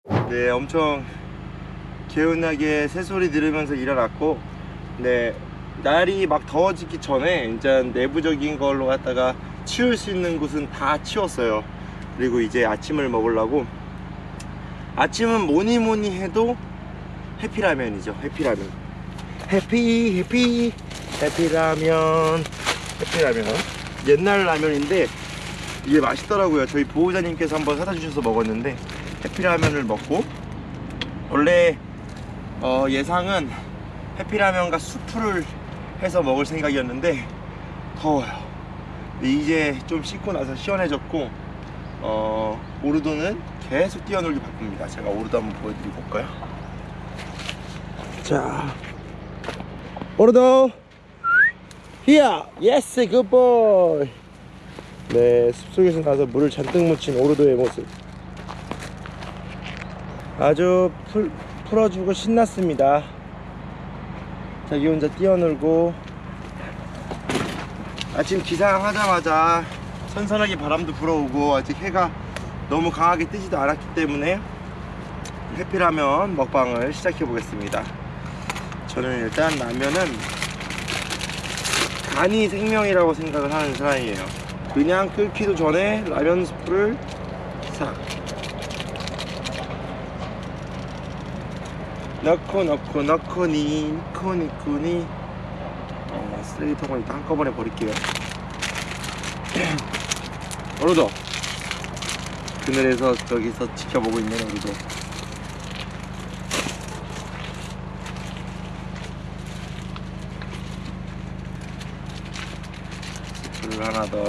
네, 엄청 개운하게 새소리 들으면서 일어났고, 네, 날이 막 더워지기 전에 이제 내부적인 걸로 갖다가 치울 수 있는 곳은 다 치웠어요. 그리고 이제 아침을 먹으려고. 아침은 뭐니 해도 해피라면이죠. 해피라면. 해피라면. 해피라면 옛날 라면인데 이게 맛있더라고요. 저희 보호자님께서 한번 사다 주셔서 먹었는데, 해피라면을 먹고, 원래 예상은 해피라면과 수프를 해서 먹을 생각이었는데 더워요. 근데 이제 좀 씻고 나서 시원해졌고, 오르도는 계속 뛰어놀기 바쁩니다. 제가 오르도 한번 보여드리고 올까요? 자, 오르도 히야! 예스! 굿보이! 네, 숲속에서 나서 물을 잔뜩 묻힌 오르도의 모습, 아주 풀어주고 신났습니다. 자기 혼자 뛰어놀고, 아침 기상하자마자 선선하게 바람도 불어오고 아직 해가 너무 강하게 뜨지도 않았기 때문에 해피라면 먹방을 시작해 보겠습니다. 저는 일단 라면은 간이 생명이라고 생각을 하는 사람이에요. 그냥 끓기도 전에 라면 스프를 싹 넣고니 쓰레기통을 일단 한꺼번에 버릴게요. 오르도, 그늘에서 저기서 지켜보고 있는 오르도. 스프를 하나 더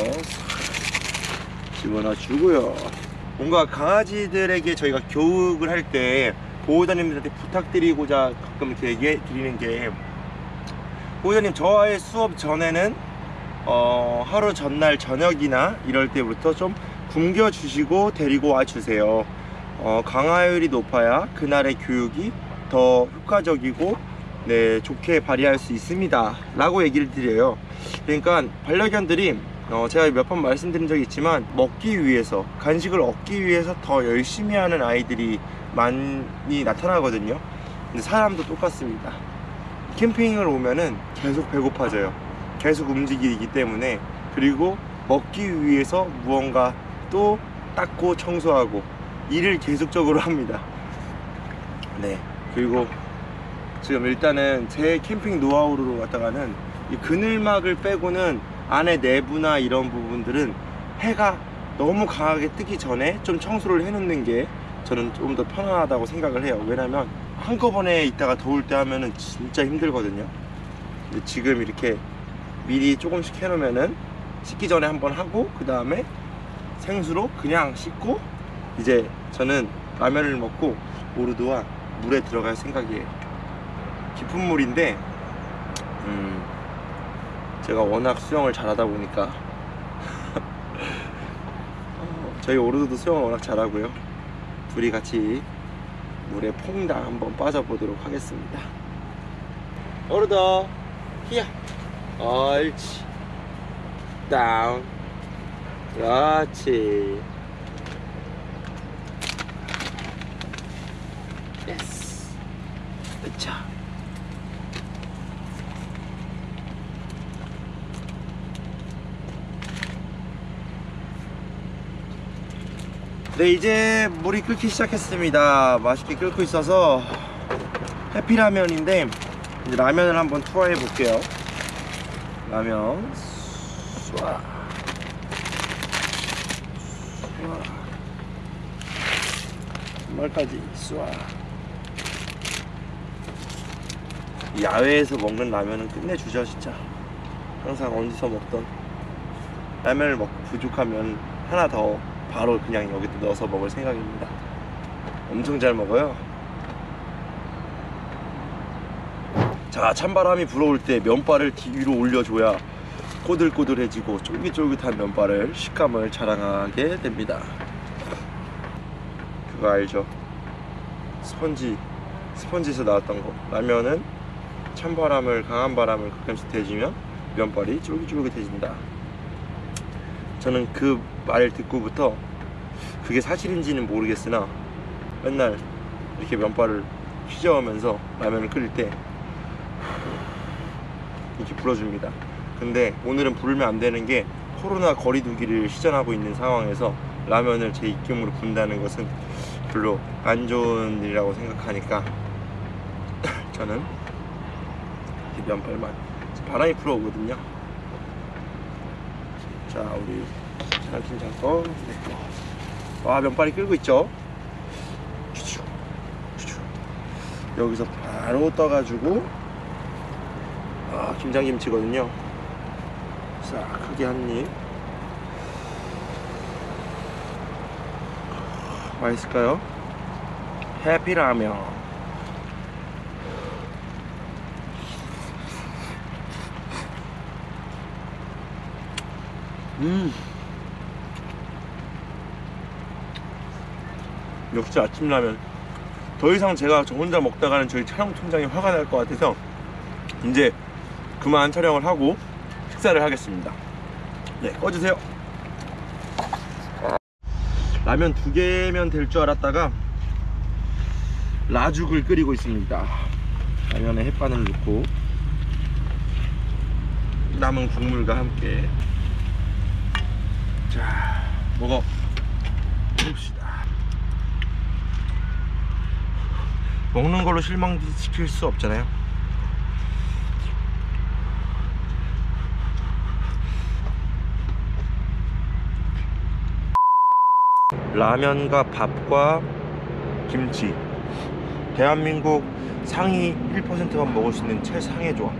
집어넣어 주고요. 뭔가 강아지들에게 저희가 교육을 할 때 보호자님들한테 부탁드리고자 가끔 이렇게 얘기해 드리는 게, 보호자님, 저와의 수업 전에는 하루 전날 저녁이나 이럴 때부터 좀 굶겨주시고 데리고 와주세요. 강화율이 높아야 그날의 교육이 더 효과적이고, 네, 좋게 발휘할 수 있습니다 라고 얘기를 드려요. 그러니까 반려견들이 제가 몇 번 말씀드린 적이 있지만, 먹기 위해서, 간식을 얻기 위해서 더 열심히 하는 아이들이 많이 나타나거든요. 근데 사람도 똑같습니다. 캠핑을 오면은 계속 배고파져요. 계속 움직이기 때문에. 그리고 먹기 위해서 무언가 또 닦고 청소하고 일을 계속적으로 합니다. 네, 그리고 지금 일단은 제 캠핑 노하우로 갖다가는 이 그늘막을 빼고는 안에 내부나 이런 부분들은 해가 너무 강하게 뜨기 전에 좀 청소를 해 놓는 게 저는 좀 더 편안하다고 생각을 해요. 왜냐면 한꺼번에 있다가 더울 때 하면은 진짜 힘들거든요. 근데 지금 이렇게 미리 조금씩 해 놓으면은 씻기 전에 한번 하고, 그 다음에 생수로 그냥 씻고, 이제 저는 라면을 먹고 오르도와 물에 들어갈 생각이에요. 깊은 물인데 제가 워낙 수영을 잘하다 보니까 저희 오르도도 수영을 워낙 잘하고요. 둘이 같이 물에 퐁당 한번 빠져보도록 하겠습니다. 오르도 히야, 옳지, 다운, 그렇지, 예스, 으차. 네, 이제 물이 끓기 시작했습니다. 맛있게 끓고 있어서 해피라면인데, 이제 라면을 한번 투하해 볼게요. 라면 쏴, 정말까지 쏴. 야외에서 먹는 라면은 끝내주죠 진짜. 항상 어디서 먹던 라면을 먹고 부족하면 하나 더 바로 그냥 여기다 넣어서 먹을 생각입니다. 엄청 잘 먹어요. 자, 찬바람이 불어올 때 면발을 위로 올려줘야 꼬들꼬들해지고 쫄깃쫄깃한 면발을, 식감을 자랑하게 됩니다. 그거 알죠? 스펀지에서 나왔던 거. 라면은 찬바람을, 강한 바람을 가끔씩 대주면 면발이 쫄깃쫄깃해진다. 저는 그 말을 듣고부터 그게 사실인지는 모르겠으나 맨날 이렇게 면발을 휘저으면서 라면을 끓일 때 이렇게 불어줍니다. 근데 오늘은 부르면 안 되는 게 코로나 거리두기를 시전하고 있는 상황에서 라면을 제 입김으로 분다는 것은 별로 안 좋은 일이라고 생각하니까 저는 이 면발만 바람이 불어오거든요. 자, 우리 사장팀장 거. 네. 와, 면발이 끓고 있죠. 여기서 바로 떠가지고 김장김치거든요. 자, 크게 한입. 맛있을까요? 해피라면. 역시 아침라면. 더 이상 제가 저 혼자 먹다가는 저희 촬영팀장이 화가 날 것 같아서 이제 그만 촬영을 하고 식사를 하겠습니다. 네, 꺼주세요. 라면 2개면 될 줄 알았다가 라죽을 끓이고 있습니다. 라면에 햇반을 넣고 남은 국물과 함께 자, 먹어 봅시다. 먹는 걸로 실망시킬 수 없잖아요. 라면과 밥과 김치, 대한민국 상위 1%만 먹을 수 있는 최상의 조합.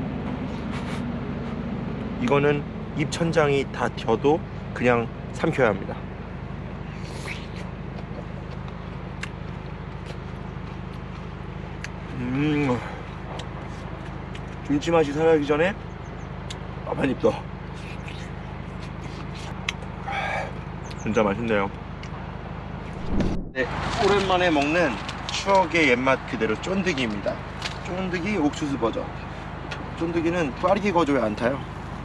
이거는 입천장이 다 뎌도 그냥 삼켜야 합니다. 김치 맛이 살아가기 전에 밥 한 입 더. 진짜 맛있네요. 네, 오랜만에 먹는 추억의 옛맛 그대로 쫀득이입니다. 쫀득이 옥수수 버전. 쫀득이는 빠르게 거줘야 안 타요.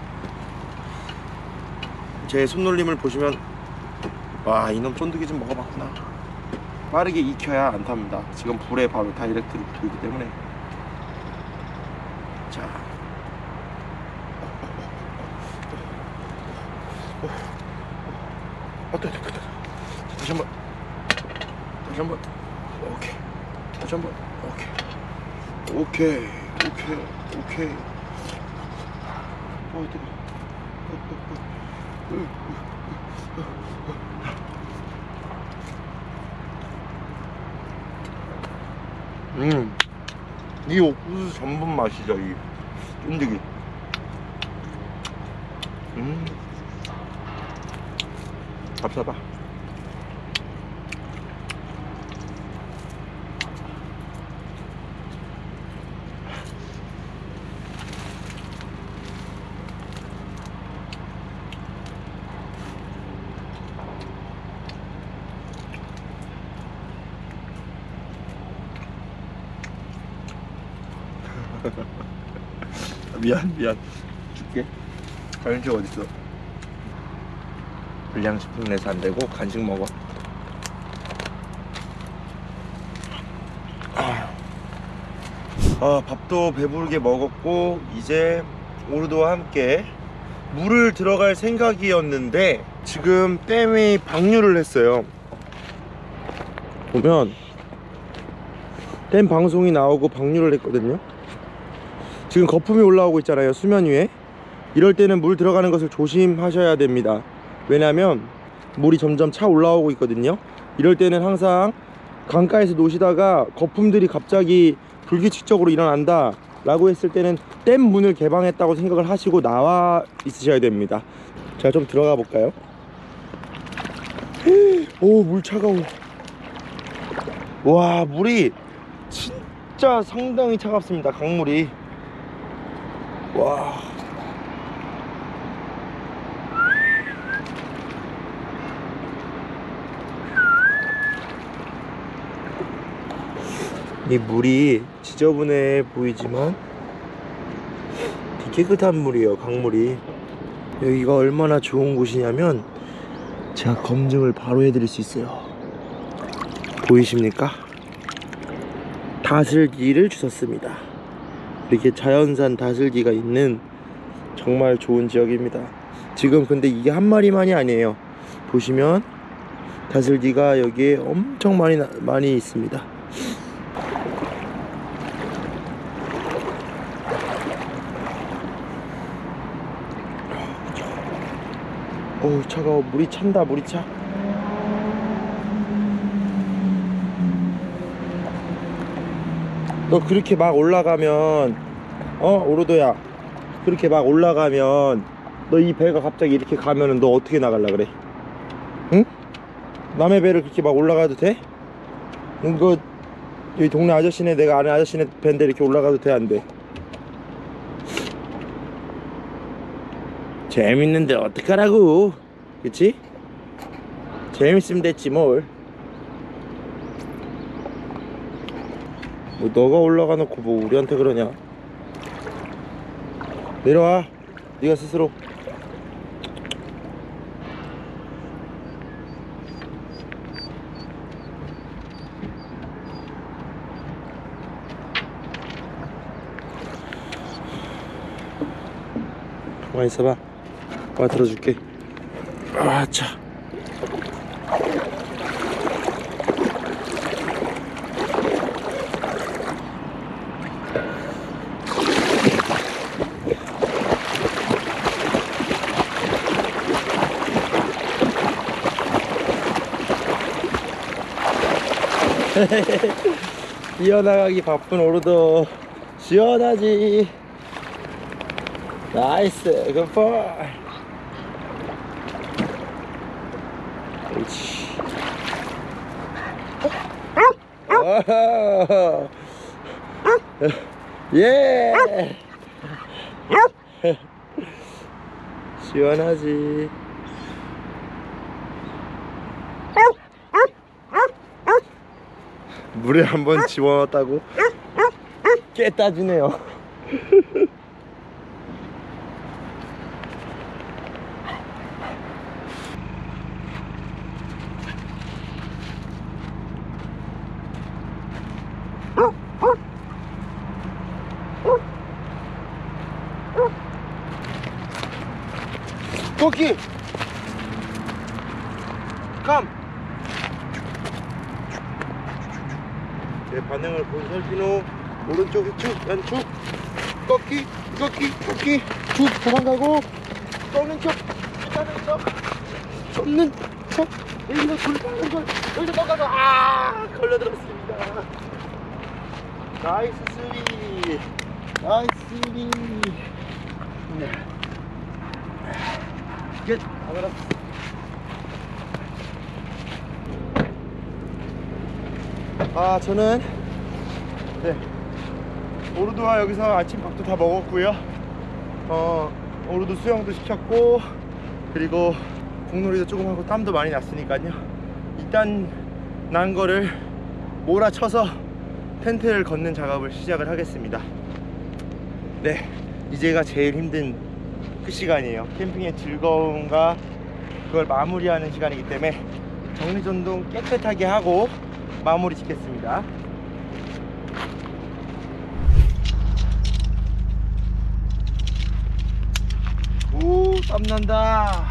제 손놀림을 보시면 와, 이놈 쫀득이 좀 먹어봤구나. 빠르게 익혀야 안 탑니다. 지금 불에 바로 다이렉트로 붙고 있기 때문에. 자, 다시 한번, 다시 한번, 오케이, 다시 한번, 오케이, 오케이, 오케이, 오케이. 뜨거. 이 옥수수 전분 맛이죠, 이 쫀득이. 밥 사봐. 미안 줄게. 간식 어딨어? 불량식품 내서 안되고 간식 먹어. 밥도 배부르게 먹었고 이제 오르도와 함께 물을 들어갈 생각이었는데 지금 댐이 방류를 했어요. 보면 댐 방송이 나오고 방류를 했거든요. 지금 거품이 올라오고 있잖아요, 수면 위에. 이럴 때는 물 들어가는 것을 조심하셔야 됩니다. 왜냐면 물이 점점 차 올라오고 있거든요. 이럴 때는 항상 강가에서 노시다가 거품들이 갑자기 불규칙적으로 일어난다 라고 했을 때는 댐 문을 개방했다고 생각을 하시고 나와 있으셔야 됩니다. 자, 좀 들어가 볼까요? 오, 물 차가워. 와, 물이 진짜 상당히 차갑습니다, 강물이. 와, 이 물이 지저분해 보이지만 되게 깨끗한 물이에요, 강물이. 여기가 얼마나 좋은 곳이냐면 제가 검증을 바로 해드릴 수 있어요. 보이십니까? 다슬기를 주웠습니다. 이렇게 자연산 다슬기가 있는 정말 좋은 지역입니다. 지금 근데 이게 한 마리만이 아니에요. 보시면 다슬기가 여기에 엄청 많이 있습니다. 어우 차가워. 물이 찬다. 물이 차. 너 그렇게 막 올라가면 오로도야, 그렇게 막 올라가면 너 이 배가 갑자기 이렇게 가면은 너 어떻게 나갈라 그래? 응? 남의 배를 그렇게 막 올라가도 돼? 이거 여기 동네 아저씨네, 내가 아는 아저씨네 배인데 이렇게 올라가도 돼, 안 돼? 재밌는데 어떡하라고. 그치? 재밌으면 됐지 뭘. 뭐 너가 올라가 놓고 뭐 우리한테 그러냐. 내려와, 네가 스스로. 가만히 있어봐. 와, 들어줄게. 아차. 이어나가기 바쁜 오르도 시원하지. 나이스, 굿볼. 그렇지. 예. 시원하지. 물에 한번 집어넣었다고 깨 따지네요. 토끼 감. 내 반응을 본 살피노. 오른쪽 우측 왼쪽 꺾기 쭉 도망가고, 꺾는 척 피하는 척 접는 척. 여기서 돌파하는 걸 여기서 넘어가서 걸려들었습니다. 나이스 스리. 나이스 스리. 끝. 저는 오르도와 여기서 아침밥도 다 먹었고요. 오르도 수영도 시켰고, 그리고 공놀이도 조금 하고 땀도 많이 났으니까요. 일단 난 거를 몰아쳐서 텐트를 걷는 작업을 시작을 하겠습니다. 네, 이제가 제일 힘든 그 시간이에요. 캠핑의 즐거움과 그걸 마무리하는 시간이기 때문에 정리전동 깨끗하게 하고 마무리 짓겠습니다. 오, 땀난다.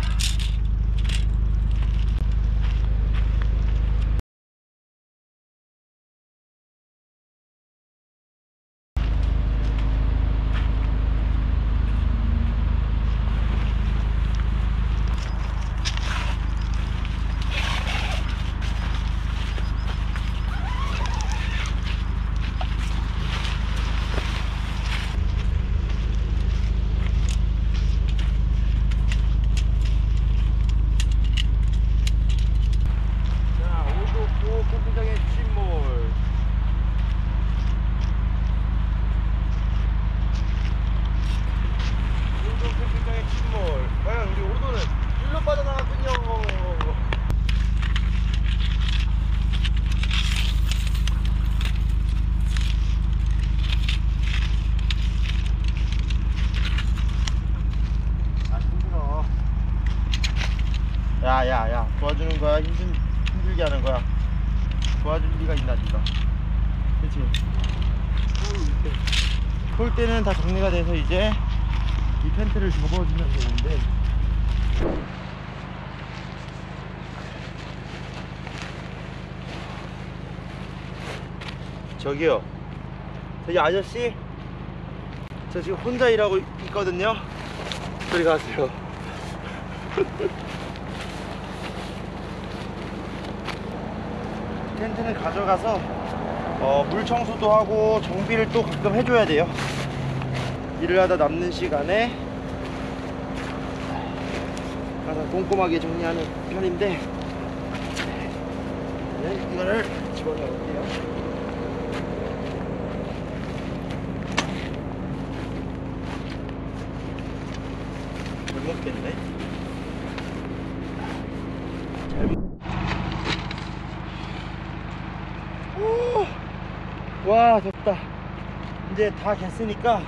야야야, 도와주는 거야? 힘들게 하는 거야? 도와줄 리가 있나 니가? 그렇죠. 폴대는 다 정리가 돼서 이제 이 텐트를 접어주면 되는데, 저기요, 저기 아저씨, 저 지금 혼자 일하고 있거든요. 저리 가세요. 텐트는 가져가서 물 청소도 하고 정비를 또 가끔 해줘야 돼요. 일을 하다 남는 시간에 항상 꼼꼼하게 정리하는 편인데, 이거를 집어넣을게요. 잘 먹겠네. 와, 덥다. 이제 다 갰으니까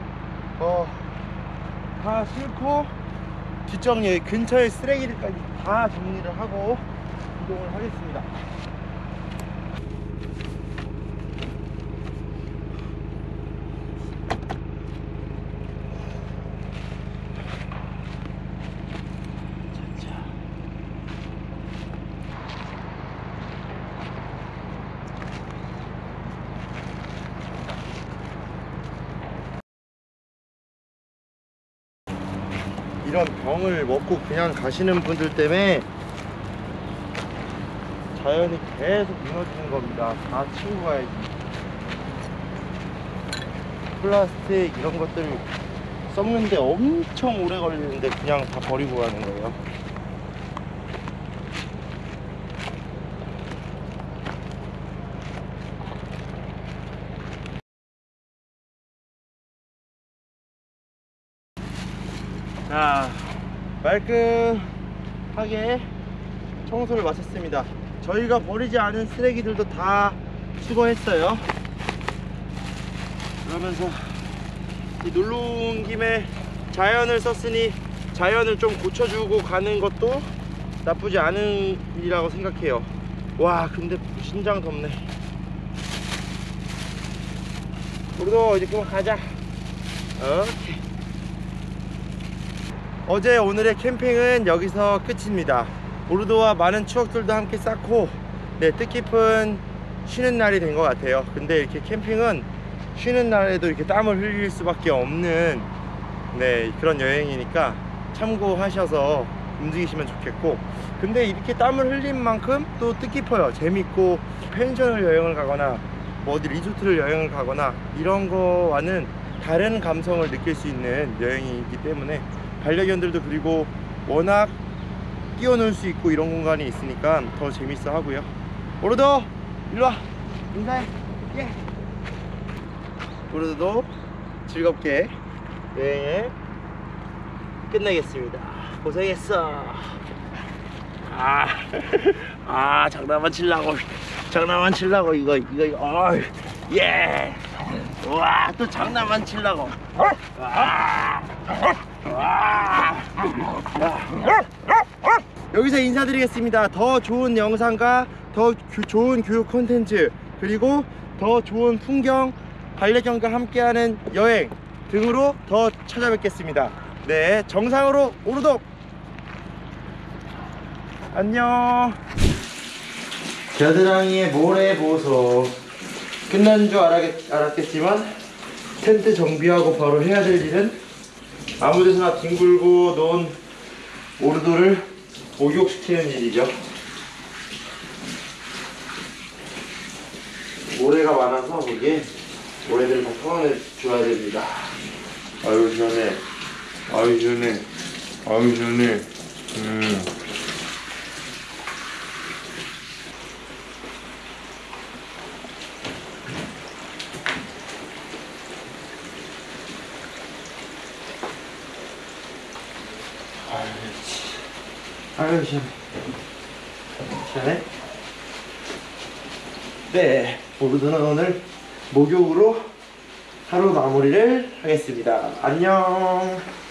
다 싣고 뒷정리, 여기 근처에 쓰레기들까지 다 정리를 하고 이동을 하겠습니다. 이런 병을 먹고 그냥 가시는 분들 때문에 자연이 계속 무너지는 겁니다. 다 치우고 가야지. 플라스틱 이런 것들 썩는데 엄청 오래 걸리는데 그냥 다 버리고 가는 거예요. 자, 말끔하게 청소를 마쳤습니다. 저희가 버리지 않은 쓰레기들도 다 수거했어요. 그러면서 이 놀러 온 김에 자연을 썼으니 자연을 좀 고쳐주고 가는 것도 나쁘지 않은 일이라고 생각해요. 와, 근데 신장 덥네. 우리도 이제 그만 가자. 오케이. 어제 오늘의 캠핑은 여기서 끝입니다. 오르도와 많은 추억들도 함께 쌓고, 네, 뜻깊은 쉬는 날이 된 것 같아요. 근데 이렇게 캠핑은 쉬는 날에도 이렇게 땀을 흘릴 수밖에 없는, 네, 그런 여행이니까 참고하셔서 움직이시면 좋겠고, 근데 이렇게 땀을 흘린 만큼 또 뜻깊어요. 재밌고, 펜션을 여행을 가거나 뭐 어디 리조트를 여행을 가거나 이런 거와는 다른 감성을 느낄 수 있는 여행이기 때문에, 반려견들도 그리고 워낙 끼워놓을 수 있고 이런 공간이 있으니까 더 재밌어 하고요. 오르도 일로와, 인사해. 예. 오르도 즐겁게 여행을 끝내겠습니다. 고생했어. 장난만 칠라고 이거 예. 와, 또 장난만 칠라고. 여기서 인사드리겠습니다. 더 좋은 영상과 더 좋은 교육 콘텐츠, 그리고 더 좋은 풍경, 반려견과 함께하는 여행 등으로 더 찾아뵙겠습니다. 네, 정상으로 오르독. 안녕. 겨드랑이의 모래보소. 끝난 줄 알았겠지만 텐트 정비하고 바로 해야 될 일은 아무데서나 뒹굴고 놓은 오르도를 목욕시키는 일이죠. 모래가 많아서 거기에 모래들을 다 털어내 줘야 됩니다. 아유 시원해. 아유 시원해. 아유 시원해. 아유 시원해. 시원해? 네, 오르도는 오늘 목욕으로 하루 마무리를 하겠습니다. 안녕.